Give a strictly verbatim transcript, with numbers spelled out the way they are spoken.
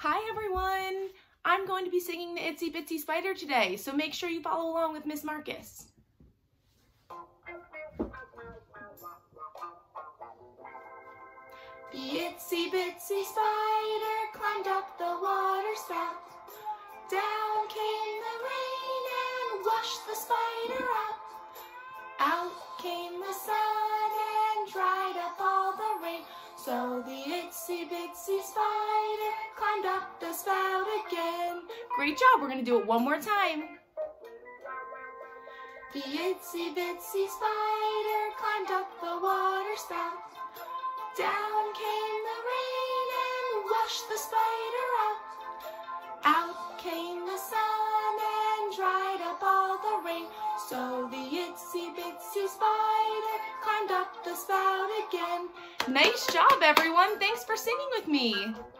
Hi everyone! I'm going to be singing the Itsy Bitsy Spider today, so make sure you follow along with Miss Marcus. The itsy bitsy spider climbed up the water spout. Down came the rain and washed the spider out. Out came the sun and dried up all the rain. So the itsy bitsy spider climbed up the spout again. Great job, we're going to do it one more time. The itsy bitsy spider climbed up the water spout. Down came the rain and washed the spider out. Out came the sun and dried up all the rain. So the itsy bitsy spider climbed up the spout again. Nice job, everyone. Thanks for singing with me.